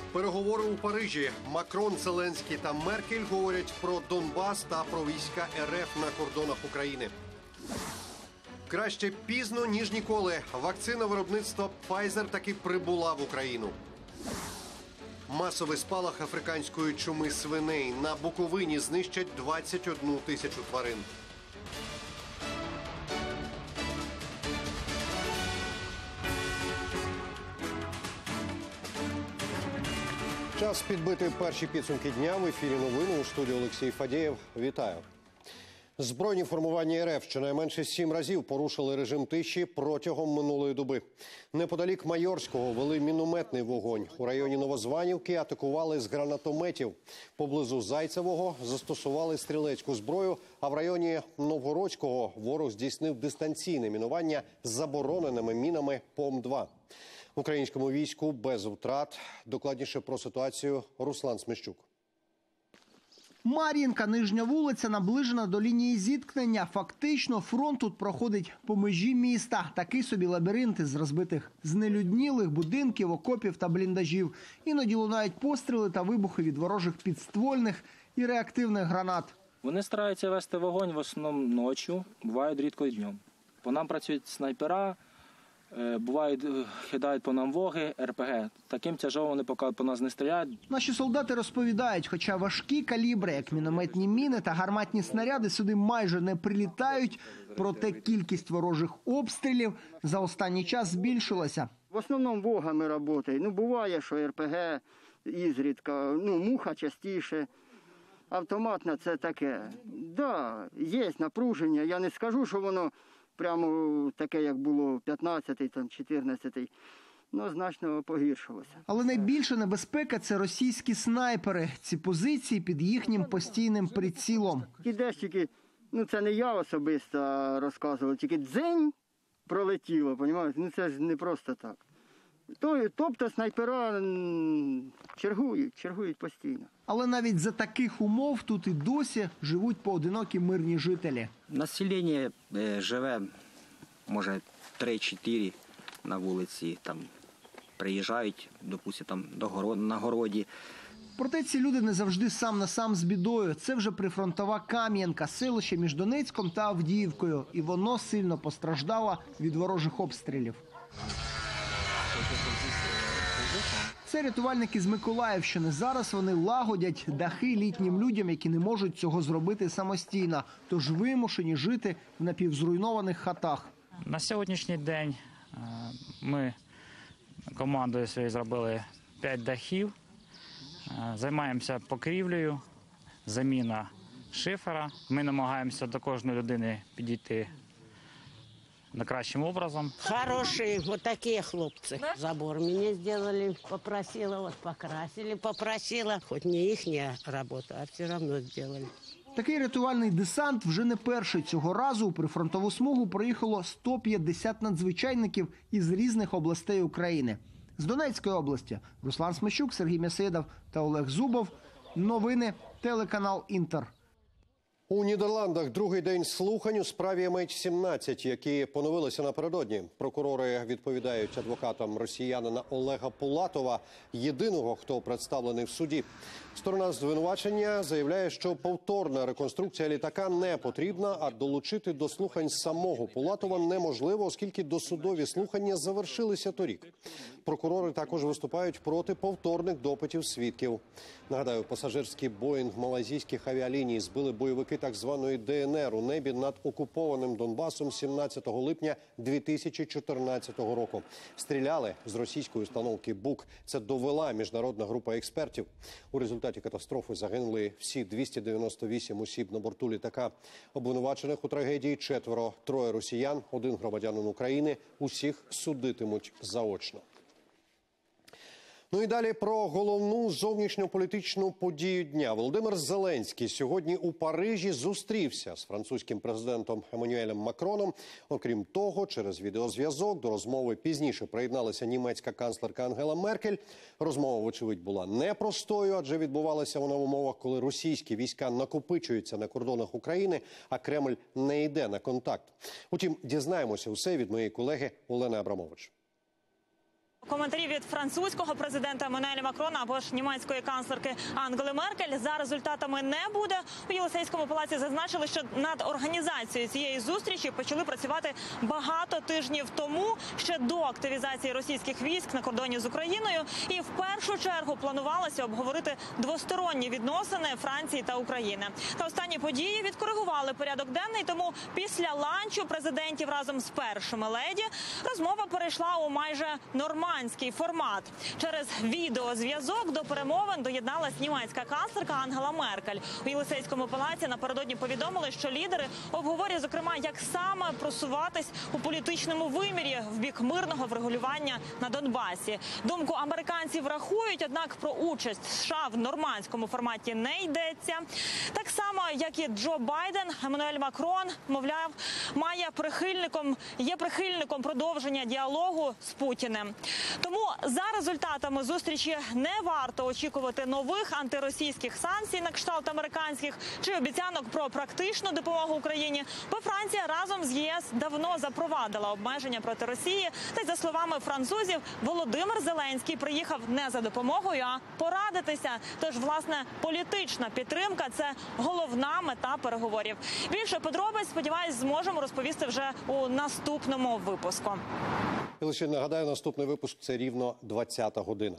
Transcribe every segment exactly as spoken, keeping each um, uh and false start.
Переговори у Парижі. Макрон, Зеленський та Меркель говорять про Донбас та про війська РФ на кордонах України. Краще пізно, ніж ніколи. Вакцина виробництва Pfizer таки прибула в Україну. Масовий спалах африканської чуми свиней. На Буковині знищать двадцять одну тисячу тварин. Час підбити перші підсумки дня. В ефірі новини, у студії Олексій Фадєєв. Вітаю. Збройні формування РФ щонайменше сім разів порушили режим тиші протягом минулої доби. Неподалік Майорського вели мінометний вогонь. У районі Новозванівки атакували з гранатометів. Поблизу Зайцевого застосували стрілецьку зброю, а в районі Новгородського ворог здійснив дистанційне мінування з забороненими мінами Пом два. Українському війську без втрат. Докладніше про ситуацію Руслан Смещук. Мар'їнка, Нижня вулиця, наближена до лінії зіткнення. Фактично, фронт тут проходить по межі міста. Такий собі лабіринт із розбитих знелюднілих будинків, окопів та бліндажів. Іноді лунають постріли та вибухи від ворожих підствольних і реактивних гранат. Вони стараються вести вогонь в основному ночі, бувають рідко і днем. По нам працюють снайпера, бувають, кидають по нам воги, ер пе ге. Таким тяжом вони поки по нас не стріляють. Наші солдати розповідають, хоча важкі калібри, як мінометні міни та гарматні снаряди, сюди майже не прилітають, проте кількість ворожих обстрілів за останній час збільшилася. В основному вогами працює. Ну, буває, що ер пе ге ізрідка, ну, муха частіше. Автоматна це таке. Да, є напруження. Я не скажу, що воно прямо таке, як було п'ятнадцятий, там, чотирнадцятий, ну, значно погіршилося. Але найбільша небезпека – це російські снайпери. Ці позиції під їхнім постійним прицілом. Ідеш тільки, ну, це не я особисто розказував, тільки дзень пролетіло, розумієте? Ну, це ж не просто так. Тобто снайпера чергують, чергують постійно. Але навіть за таких умов тут і досі живуть поодинокі мирні жителі. Населення живе, може, три-чотири на вулиці, там приїжджають, допустим, там до городу, на городі. Проте ці люди не завжди сам на сам з бідою. Це вже прифронтова Кам'янка, селище між Донецьком та Авдіївкою. І воно сильно постраждало від ворожих обстрілів. Це рятувальники з Миколаївщини. Зараз вони лагодять дахи літнім людям, які не можуть цього зробити самостійно. Тож вимушені жити в напівзруйнованих хатах. На сьогоднішній день ми командою своєю зробили п'ять дахів. Займаємося покрівлею, заміна шифера. Ми намагаємося до кожної людини підійти накращим образом. Хорошие вот такие хлопцы. Забор мне сделали, попросила, вот покрасили, попросила. Хоть не ихняя работа, а все равно сделали. Такий рятувальний десант вже не перший. Цього разу у прифронтову смугу приїхало сто п'ятдесят надзвичайників із різних областей України. З Донецької області Руслан Смещук, Сергій Мєсидов та Олег Зубов. Новини, телеканал «Інтер». У Нідерландах другий день слухань у справі ем ейч сімнадцять, які поновилися напередодні. Прокурори відповідають адвокатам росіянина Олега Пулатова, єдиного, хто представлений в суді. Сторона звинувачення заявляє, що повторна реконструкція літака не потрібна, а долучити до слухань самого Пулатова неможливо, оскільки досудові слухання завершилися торік. Прокурори також виступають проти повторних допитів свідків. Нагадаю, пасажирський Боїнг малайзійських авіаліній збили бойовики так званої де ен ер у небі над окупованим Донбасом сімнадцятого липня дві тисячі чотирнадцятого року. Стріляли з російської установки «Бук». Це довела міжнародна група експертів. У результаті катастрофи загинули всі двісті дев'яносто вісім осіб на борту літака. Обвинувачених у трагедії четверо, троє росіян, один громадянин України. Усіх судитимуть заочно. Ну і далі про головну зовнішньополітичну подію дня. Володимир Зеленський сьогодні у Парижі зустрівся з французьким президентом Еммануелем Макроном. Окрім того, через відеозв'язок до розмови пізніше приєдналася німецька канцлерка Ангела Меркель. Розмова, вочевидь, була непростою, адже відбувалася вона в умовах, коли російські війська накопичуються на кордонах України, а Кремль не йде на контакт. Утім, дізнаємося усе від моєї колеги Олени Абрамович. Коментарі від французького президента Еммануеля Макрона або ж німецької канцлерки Ангели Меркель за результатами не буде. У Єлисейському палаці зазначили, що над організацією цієї зустрічі почали працювати багато тижнів тому, ще до активізації російських військ на кордоні з Україною. І в першу чергу планувалося обговорити двосторонні відносини Франції та України. Та останні події відкоригували порядок денний, тому після ланчу президентів разом з першими леді розмова перейшла у майже нормальний формат. Через відеозв'язок до перемовин доєдналась німецька канцлерка Ангела Меркель. У Єлисейському палаці напередодні повідомили, що лідери обговорюють, зокрема, як саме просуватись у політичному вимірі в бік мирного врегулювання на Донбасі. Думку американців рахують, однак про участь США в нормандському форматі не йдеться. Так само, як і Джо Байден, Еммануель Макрон, мовляв, має прихильником, є прихильником продовження діалогу з Путіним. Тому за результатами зустрічі не варто очікувати нових антиросійських санкцій на кшталт американських чи обіцянок про практичну допомогу Україні, бо Франція разом з ЄС давно запровадила обмеження проти Росії. Та й за словами французів, Володимир Зеленський приїхав не за допомогою, а порадитися. Тож, власне, політична підтримка – це головна мета переговорів. Більше подробиць, сподіваюсь, зможемо розповісти вже у наступному випуску. І лише нагадаю, наступний випуск – це рівно двадцята година.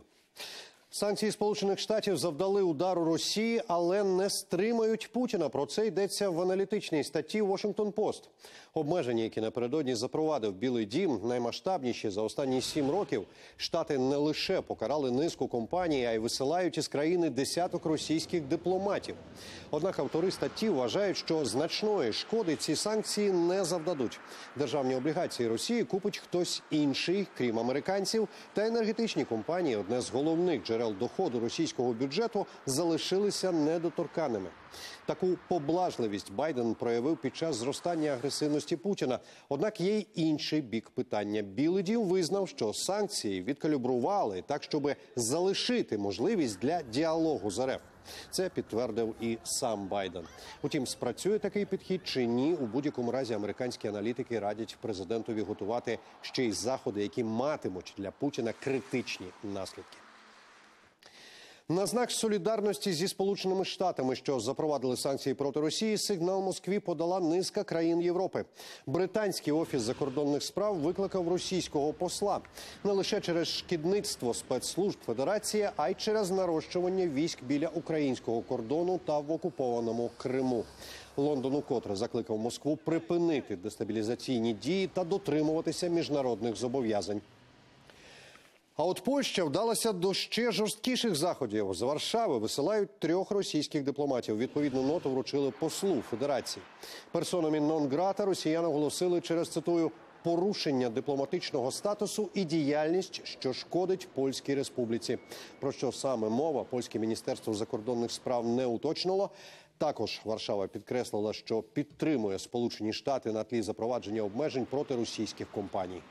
Санкції Сполучених Штатів завдали удару Росії, але не стримають Путіна. Про це йдеться в аналітичній статті «Вашингтон-Пост». Обмеження, які напередодні запровадив Білий дім, наймасштабніші за останні сім років. Штати не лише покарали низку компаній, а й висилають із країни десяток російських дипломатів. Однак автори статті вважають, що значної шкоди ці санкції не завдадуть. Державні облігації Росії купить хтось інший, крім американців, та енергетичні компанії, одне з головних джерел доходу російського бюджету, залишилися недоторканими. Таку поблажливість Байден проявив під час зростання агресивності Путіна. Однак є й інший бік питання. Білий дім визнав, що санкції відкалібрували так, щоб залишити можливість для діалогу з РФ. Це підтвердив і сам Байден. Утім, спрацює такий підхід чи ні, у будь-якому разі американські аналітики радять президентові готувати ще й заходи, які матимуть для Путіна критичні наслідки. На знак солідарності зі Сполученими Штатами, що запровадили санкції проти Росії, сигнал Москві подала низка країн Європи. Британський офіс закордонних справ викликав російського посла. Не лише через шкідництво спецслужб Федерації, а й через нарощування військ біля українського кордону та в окупованому Криму. Лондон укотре закликав Москву припинити дестабілізаційні дії та дотримуватися міжнародних зобов'язань. А от Польща вдалася до ще жорсткіших заходів. З Варшави висилають трьох російських дипломатів. Відповідну ноту вручили послу Федерації. Персонами нон-грата росіяни оголосили через, цитую, порушення дипломатичного статусу і діяльність, що шкодить Польській Республіці. Про що саме мова, польське міністерство закордонних справ не уточнило. Також Варшава підкреслила, що підтримує Сполучені Штати на тлі запровадження обмежень проти російських компаній.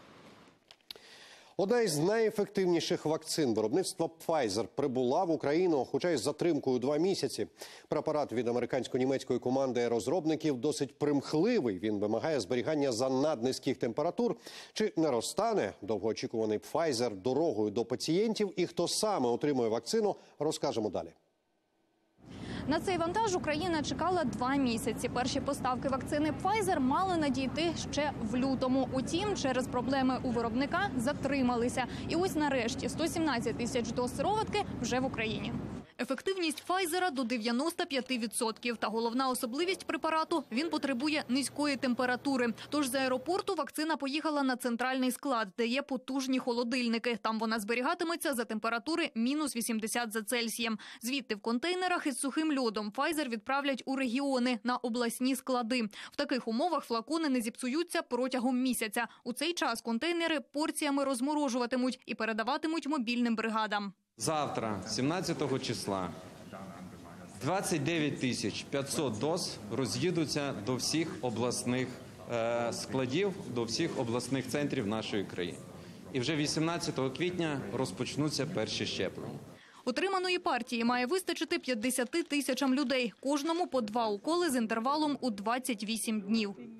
Одна із найефективніших вакцин виробництва Pfizer прибула в Україну, хоча й з затримкою два місяці. Препарат від американсько-німецької команди розробників досить примхливий. Він вимагає зберігання за наднизьких температур. Чи не розтане довгоочікуваний Pfizer дорогою до пацієнтів і хто саме отримує вакцину, розкажемо далі. На цей вантаж Україна чекала два місяці. Перші поставки вакцини Pfizer мали надійти ще в лютому. Утім, через проблеми у виробника затрималися. І ось нарешті сто сімнадцять тисяч доз сироватки вже в Україні. Ефективність Pfizer до дев'яноста п'яти відсотків. Та головна особливість препарату – він потребує низької температури. Тож з аеропорту вакцина поїхала на центральний склад, де є потужні холодильники. Там вона зберігатиметься за температури мінус вісімдесят за Цельсієм. Звідти в контейнерах із сухим льодом Pfizer відправлять у регіони на обласні склади. В таких умовах флакони не зіпсуються протягом місяця. У цей час контейнери порціями розморожуватимуть і передаватимуть мобільним бригадам. Завтра, сімнадцятого числа, двадцять дев'ять тисяч п'ятсот доз роз'їдуться до всіх обласних е, складів, до всіх обласних центрів нашої країни. І вже вісімнадцятого квітня розпочнуться перші щеплення. Отриманої партії має вистачити п'ятдесяти тисячам людей. Кожному по два уколи з інтервалом у двадцять вісім днів.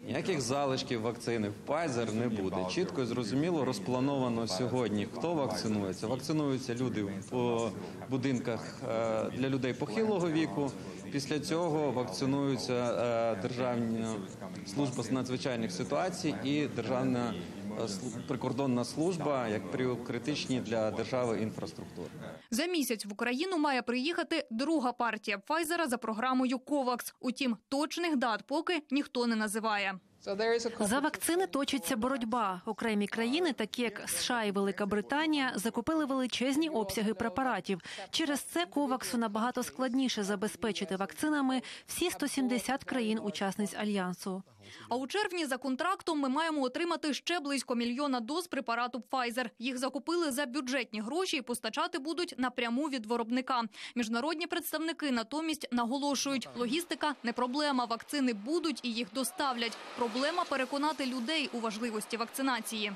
Ніяких залишків вакцини Pfizer не буде. Чітко і зрозуміло розплановано сьогодні, хто вакцинується. Вакцинуються люди в будинках для людей похилого віку. Після цього вакцинуються Державна служба з надзвичайних ситуацій і Державна прикордонна служба як критичні для держави інфраструктури. За місяць в Україну має приїхати друга партія Pfizer за програмою COVAX. Утім, точних дат поки ніхто не називає. За вакцини точиться боротьба. Окремі країни, такі як США і Велика Британія, закупили величезні обсяги препаратів. Через це коваксу набагато складніше забезпечити вакцинами всі сто сімдесят країн-учасниць Альянсу. А у червні за контрактом ми маємо отримати ще близько мільйона доз препарату Pfizer. Їх закупили за бюджетні гроші і постачати будуть напряму від виробника. Міжнародні представники натомість наголошують, логістика не проблема, вакцини будуть і їх доставлять. Проблема переконати людей у важливості вакцинації.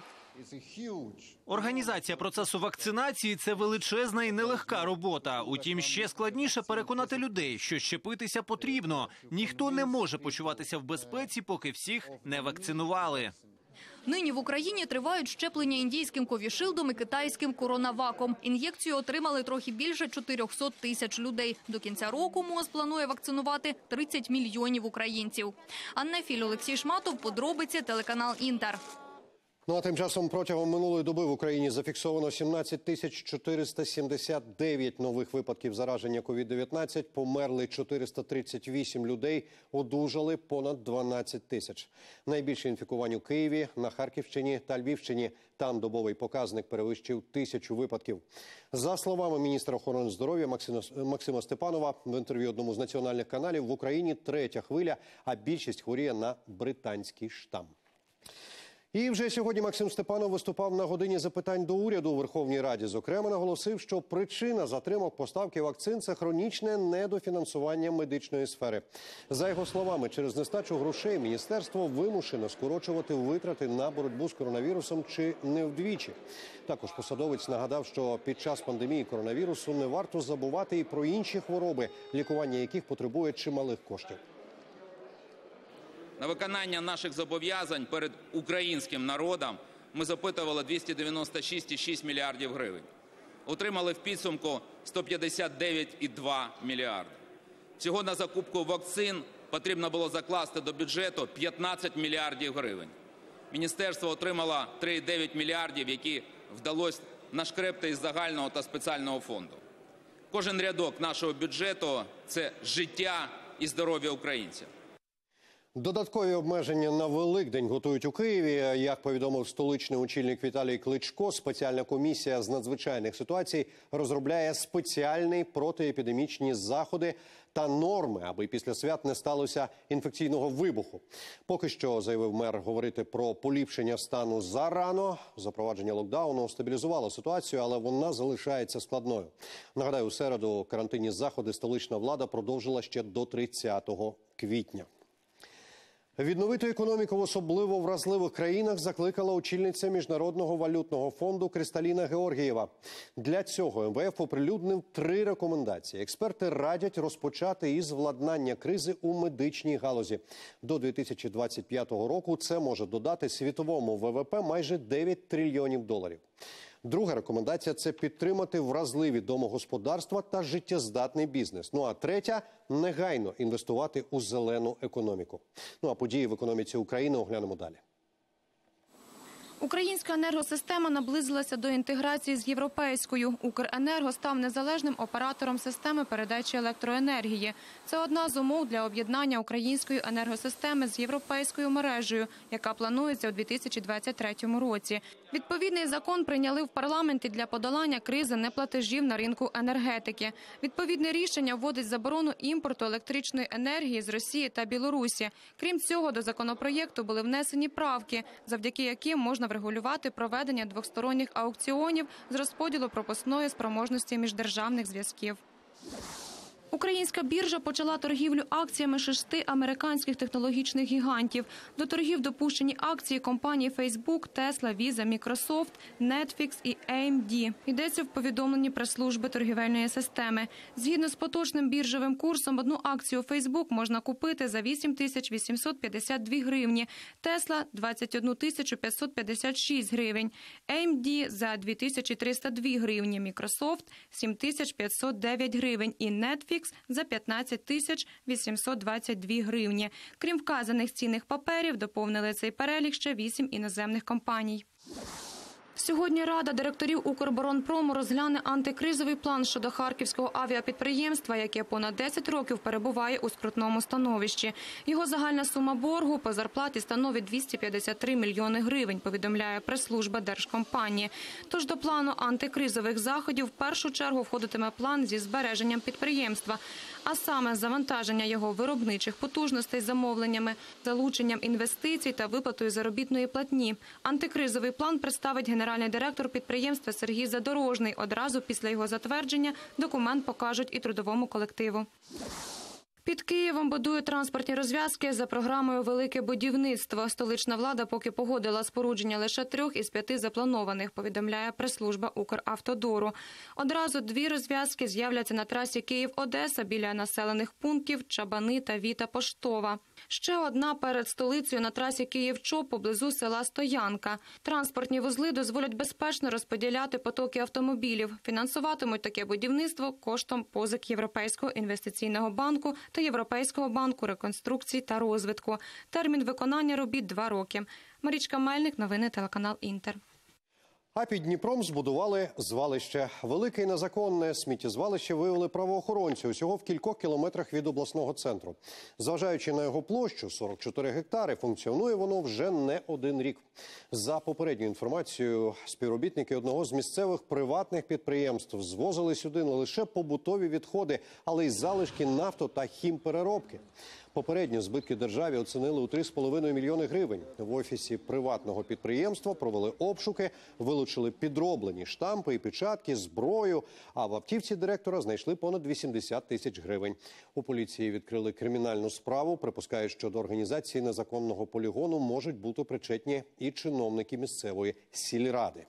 Організація процесу вакцинації – це величезна і нелегка робота. Утім, ще складніше переконати людей, що щепитися потрібно. Ніхто не може почуватися в безпеці, поки всіх не вакцинували. Нині в Україні тривають щеплення індійським ковішилдом і китайським коронаваком. Ін'єкцію отримали трохи більше чотирьохсот тисяч людей. До кінця року МОЗ планує вакцинувати тридцять мільйонів українців. Анна Філь, Олексій Шматов, подробиці, телеканал «Інтер». Ну а тим часом протягом минулої доби в Україні зафіксовано сімнадцять тисяч чотириста сімдесят дев'ять нових випадків зараження ковід дев'ятнадцять, померли чотириста тридцять вісім людей, одужали понад дванадцять тисяч. Найбільше інфікувань у Києві, на Харківщині та Львівщині. Там добовий показник перевищив тисячу випадків. За словами міністра охорони здоров'я Максима Степанова, в інтерв'ю одному з національних каналів, в Україні третя хвиля, а більшість хворіє на британський штам. І вже сьогодні Максим Степанов виступав на годині запитань до уряду у Верховній Раді. Зокрема, наголосив, що причина затримок поставки вакцин – це хронічне недофінансування медичної сфери. За його словами, через нестачу грошей міністерство вимушено скорочувати витрати на боротьбу з коронавірусом чи не вдвічі. Також посадовець нагадав, що під час пандемії коронавірусу не варто забувати і про інші хвороби, лікування яких потребує чималих коштів. На виконання наших зобов'язань перед українським народом ми запитували двісті дев'яносто шість цілих шість мільярдів гривень. Отримали в підсумку сто п'ятдесят дев'ять цілих два мільярди. Всього на закупку вакцин потрібно було закласти до бюджету п'ятнадцять мільярдів гривень. Міністерство отримало три цілих дев'ять мільярдів, які вдалося нашкребти із загального та спеціального фонду. Кожен рядок нашого бюджету – це життя і здоров'я українців. Додаткові обмеження на Великдень готують у Києві. Як повідомив столичний очільник Віталій Кличко, спеціальна комісія з надзвичайних ситуацій розробляє спеціальні протиепідемічні заходи та норми, аби після свят не сталося інфекційного вибуху. Поки що, заявив мер, говорити про поліпшення стану зарано. Запровадження локдауну стабілізувало ситуацію, але вона залишається складною. Нагадаю, у середу карантинні заходи столична влада продовжила ще до тридцятого квітня. Відновити економіку в особливо вразливих країнах закликала очільниця Міжнародного валютного фонду Кристаліна Георгієва. Для цього ем ве еф оприлюднив три рекомендації. Експерти радять розпочати із владнання кризи у медичній галузі. До дві тисячі двадцять п'ятого року це може додати світовому ве ве пе майже дев'ять трильйонів доларів. Друга рекомендація – це підтримати вразливі домогосподарства та життєздатний бізнес. Ну а третя – негайно інвестувати у зелену економіку. Ну а події в економіці України оглянемо далі. Українська енергосистема наблизилася до інтеграції з європейською. «Укренерго» став незалежним оператором системи передачі електроенергії. Це одна з умов для об'єднання української енергосистеми з європейською мережею, яка планується у дві тисячі двадцять третьому році. Відповідний закон прийняли в парламенті для подолання кризи неплатежів на ринку енергетики. Відповідне рішення вводить заборону імпорту електричної енергії з Росії та Білорусі. Крім цього, до законопроєкту були внесені правки, завдяки яким можна врегулювати проведення двосторонніх аукціонів з розподілу пропускної спроможності міждержавних зв'язків. Українська біржа почала торгівлю акціями шести американських технологічних гігантів. До торгів допущені акції компаній Facebook, Tesla, Visa, Microsoft, Netflix і ей ем ді. Йдеться в повідомленні прес-служби торгівельної системи. Згідно з поточним біржовим курсом, одну акцію Facebook можна купити за вісім тисяч вісімсот п'ятдесят дві гривні, Tesla – двадцять одну тисячу п'ятсот п'ятдесят шість гривень, ей ем ді – за дві тисячі триста дві гривні, Microsoft – сім тисяч п'ятсот дев'ять гривень і Netflix за п'ятнадцять тисяч вісімсот двадцять дві гривні. Крім вказаних цінних паперів, доповнили цей перелік ще вісім іноземних компаній. Сьогодні Рада директорів «Укроборонпрому» розгляне антикризовий план щодо харківського авіапідприємства, яке понад десять років перебуває у скрутному становищі. Його загальна сума боргу по зарплаті становить двісті п'ятдесят три мільйони гривень, повідомляє прес-служба держкомпанії. Тож до плану антикризових заходів в першу чергу входитиме план зі збереженням підприємства, а саме завантаження його виробничих потужностей замовленнями, залученням інвестицій та виплатою заробітної платні. Антикризовий план представить генеральний Генеральний директор підприємства Сергій Задорожний. Одразу після його затвердження документ покажуть і трудовому колективу. Під Києвом будують транспортні розв'язки за програмою «Велике будівництво». Столична влада поки погодила спорудження лише трьох із п'яти запланованих, повідомляє прес-служба «Укравтодору». Одразу дві розв'язки з'являться на трасі Київ-Одеса біля населених пунктів Чабани та Віта-Поштова. Ще одна перед столицею на трасі Київ-Чоп поблизу села Стоянка. Транспортні вузли дозволять безпечно розподіляти потоки автомобілів. Фінансуватимуть таке будівництво коштом позик Європейського інвестиційного банку та Європейського банку реконструкції та розвитку. Термін виконання робіт – два роки. Марічка Мельник, новини телеканал «Інтер». А під Дніпром збудували звалище. Велике і незаконне сміттєзвалище виявили правоохоронці усього в кількох кілометрах від обласного центру. Зважаючи на його площу – сорок чотири гектари, функціонує воно вже не один рік. За попередньою інформацією, співробітники одного з місцевих приватних підприємств звозили сюди не лише побутові відходи, але й залишки нафто- та хімпереробки. Попередньо збитки державі оцінили у три з половиною мільйони гривень. В офісі приватного підприємства провели обшуки, вилучили підроблені штампи і печатки, зброю, а в автівці директора знайшли понад вісімдесят тисяч гривень. У поліції відкрили кримінальну справу, припускають, що до організації незаконного полігону можуть бути причетні і чиновники місцевої сільради.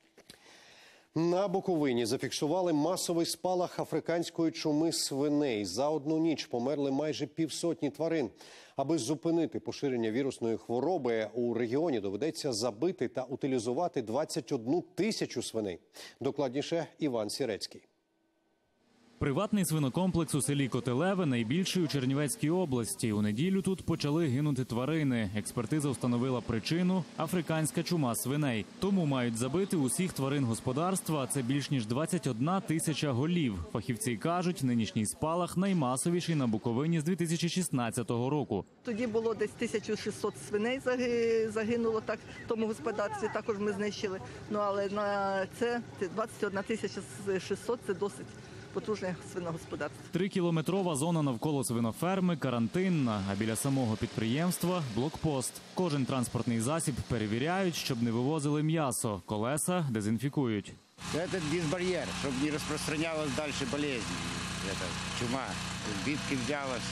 На Буковині зафіксували масовий спалах африканської чуми свиней. За одну ніч померли майже півсотні тварин. Аби зупинити поширення вірусної хвороби, у регіоні доведеться забити та утилізувати двадцять одну тисячу свиней. Докладніше Іван Сірецький. Приватний свинокомплекс у селі Котелеве, найбільший у Чернівецькій області. У неділю тут почали гинути тварини. Експертиза встановила причину – африканська чума свиней. Тому мають забити усіх тварин господарства, а це більш ніж двадцять одна тисяча голів. Фахівці кажуть, нинішній спалах наймасовіший на Буковині з дві тисячі шістнадцятого року. Тоді було десь тисяча шістсот свиней загинуло так в тому господарстві, також ми знищили. Ну, але на це двадцять одна тисяча шістсот – це досить потужне свиногосподарство. Трикілометрова зона навколо свиноферми, карантинна, а біля самого підприємства – блокпост. Кожен транспортний засіб перевіряють, щоб не вивозили м'ясо, колеса дезінфікують. Це дисбар'єр, щоб не розпространялась далі болезнь. Це чума, звідки взялась,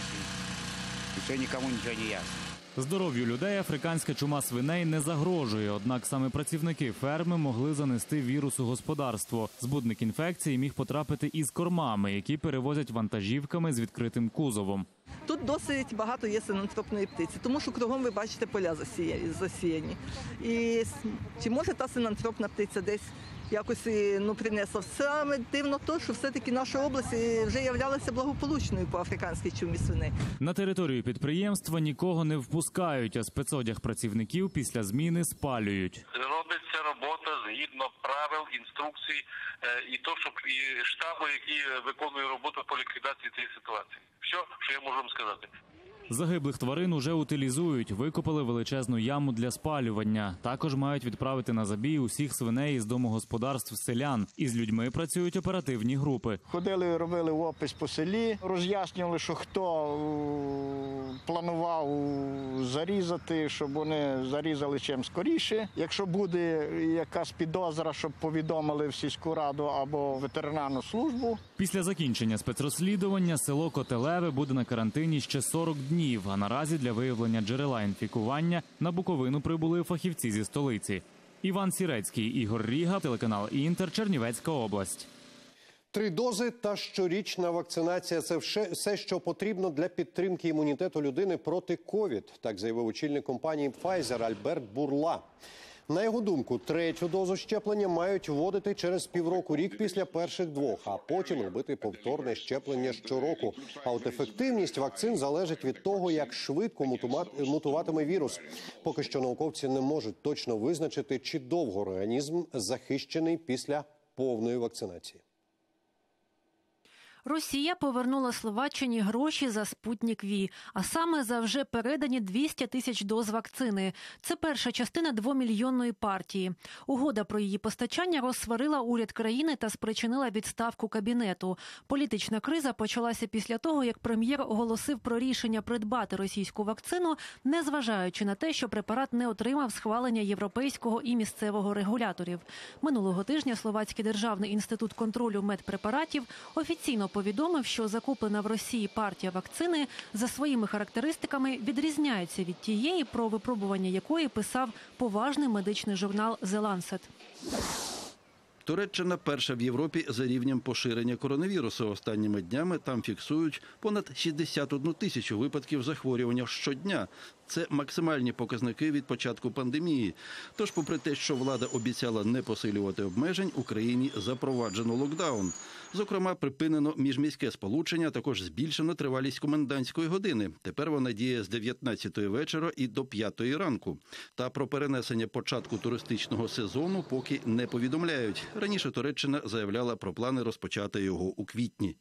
і все нікому нічого не ясно. Здоров'ю людей африканська чума свиней не загрожує, однак саме працівники ферми могли занести вірус у господарство. Збудник інфекції міг потрапити із кормами, які перевозять вантажівками з відкритим кузовом. Тут досить багато є синантропної птиці, тому що кругом ви бачите поля засіяні. І чи може та синантропна птиця десь якось ну, принесла? Саме дивно то, що все-таки наша область вже являлася благополучною по африканській чумі свиней. На територію підприємства нікого не впускають, а спецодяг працівників після зміни спалюють. Робиться робота згідно правил, інструкцій і то, щоб і штабу, який виконує роботу по ліквідації цієї ситуації. Все, що я можу вам сказати. Загиблих тварин уже утилізують, викопали величезну яму для спалювання. Також мають відправити на забій усіх свиней із домогосподарств селян. Із людьми працюють оперативні групи. Ходили, робили опис по селі, роз'яснювали, що хто е, планував зарізати, щоб вони зарізали чим скоріше. Якщо буде якась підозра, щоб повідомили в сільську раду або ветеринарну службу. Після закінчення спецрозслідування село Котелеве буде на карантині ще сорок днів, а наразі для виявлення джерела інфікування на Буковину прибули фахівці зі столиці. Іван Сірецький, Ігор Ріга, телеканал «Інтер», Чернівецька область. Три дози та щорічна вакцинація – це все, що потрібно для підтримки імунітету людини проти ковід, так заявив очільник компанії Pfizer Альберт Бурла. На його думку, третю дозу щеплення мають вводити через півроку-рік після перших двох, а потім робити повторне щеплення щороку. А от ефективність вакцин залежить від того, як швидко мутуватиме вірус. Поки що науковці не можуть точно визначити, чи довго організм захищений після повної вакцинації. Росія повернула Словаччині гроші за «Спутник Ві», а саме за вже передані двісті тисяч доз вакцини. Це перша частина двомільйонної партії. Угода про її постачання розсварила уряд країни та спричинила відставку кабінету. Політична криза почалася після того, як прем'єр оголосив про рішення придбати російську вакцину, незважаючи на те, що препарат не отримав схвалення європейського і місцевого регуляторів. Минулого тижня Словацький державний інститут контролю медпрепаратів офіційно повідомив, що закуплена в Росії партія вакцини за своїми характеристиками відрізняється від тієї, про випробування якої писав поважний медичний журнал «The Lancet». Туреччина перша в Європі за рівнем поширення коронавірусу. Останніми днями там фіксують понад шістдесят одну тисячу випадків захворювання щодня. Це максимальні показники від початку пандемії. Тож, попри те, що влада обіцяла не посилювати обмежень, у країні запроваджено локдаун. Зокрема, припинено міжміське сполучення, також збільшено тривалість комендантської години. Тепер вона діє з дев'ятнадцятої вечора і до п'ятої ранку. Та про перенесення початку туристичного сезону поки не повідомляють. Раніше Туреччина заявляла про плани розпочати його у квітні.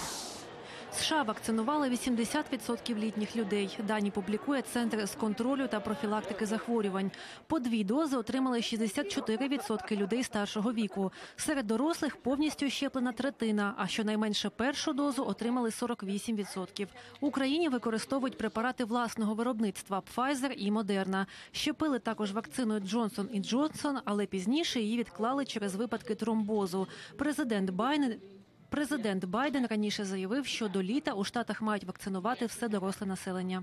США вакцинували вісімдесят відсотків літніх людей. Дані публікує Центр з контролю та профілактики захворювань. По дві дози отримали шістдесят чотири відсотки людей старшого віку. Серед дорослих повністю щеплена третина, а щонайменше першу дозу отримали сорок вісім відсотків. В Україні використовують препарати власного виробництва Pfizer і Moderna. Щепили також вакциною Johnson і Johnson, але пізніше її відклали через випадки тромбозу. Президент Байден Президент Байден раніше заявив, що до літа у Штатах мають вакцинувати все доросле населення.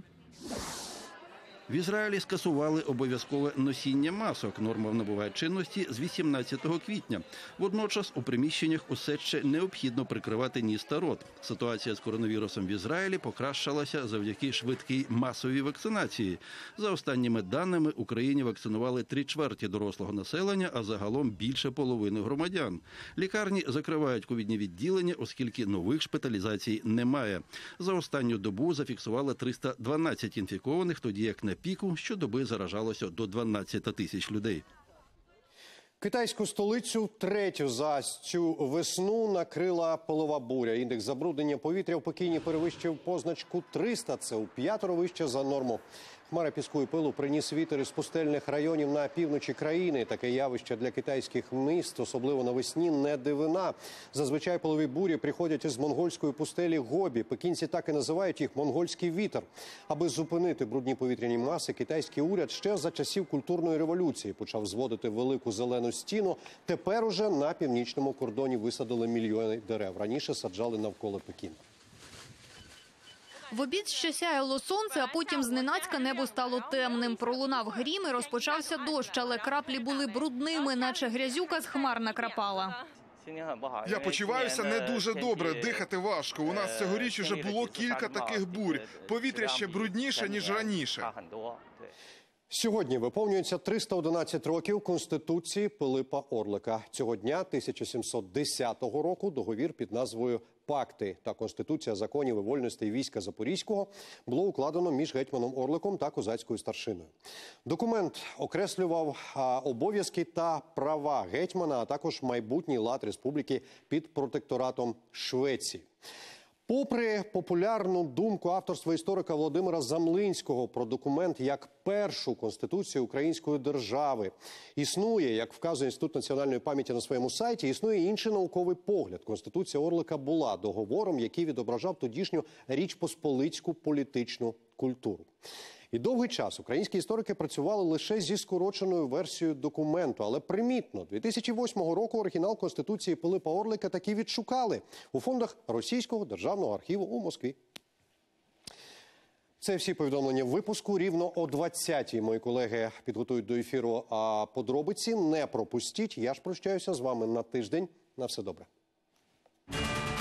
В Ізраїлі скасували обов'язкове носіння масок. Норма набуває чинності з вісімнадцятого квітня. Водночас у приміщеннях усе ще необхідно прикривати ніс та рот. Ситуація з коронавірусом в Ізраїлі покращилася завдяки швидкій масовій вакцинації. За останніми даними, в Україні вакцинували три чверті дорослого населення, а загалом більше половини громадян. Лікарні закривають ковідні відділення, оскільки нових шпиталізацій немає. За останню добу зафіксували триста дванадцять інфікованих, тоді як на піку щодоби заражалося до дванадцяти тисяч людей. Китайську столицю третю за цю весну накрила пилова буря. Індекс забруднення повітря в Пекіні перевищив позначку триста. Це у п'ятеро вище за норму. Хмара піску і пилу приніс вітер із пустельних районів на півночі країни. Таке явище для китайських міст, особливо навесні, не дивина. Зазвичай пилові бурі приходять із монгольської пустелі Гобі. Пекінці так і називають їх «монгольський вітер». Аби зупинити брудні повітряні маси, китайський уряд ще за часів культурної революції почав зводити велику зелену стіну. Тепер уже на північному кордоні висадили мільйони дерев. Раніше саджали навколо Пекіна. В обід ще сяяло сонце, а потім зненацька небо стало темним. Пролунав грім і розпочався дощ, але краплі були брудними, наче грязюка з хмар накрапала. Я почуваюся не дуже добре, дихати важко. У нас цьогоріч уже було кілька таких бурь. Повітря ще брудніше, ніж раніше. Сьогодні виповнюється триста одинадцять років Конституції Пилипа Орлика. Цього дня тисяча сімсот десятого року договір під назвою «Пакти» та Конституція законів і вольностей війська Запорізького було укладено між гетьманом Орликом та козацькою старшиною. Документ окреслював а, обов'язки та права гетьмана, а також майбутній лад республіки під протекторатом Швеції. Попри популярну думку авторства історика Володимира Замлинського про документ як першу конституцію української держави, існує, як вказує Інститут національної пам'яті на своєму сайті, існує інший науковий погляд. Конституція Орлика була договором, який відображав тодішню річ-посполицьку політичну культуру. І довгий час українські історики працювали лише зі скороченою версією документу. Але примітно, дві тисячі восьмого року оригінал Конституції Пилипа Орлика таки відшукали у фондах Російського державного архіву у Москві. Це всі повідомлення в випуску. Рівно о двадцятій мої колеги підготують до ефіру а подробиці. Не пропустіть. Я ж прощаюся з вами на тиждень. На все добре.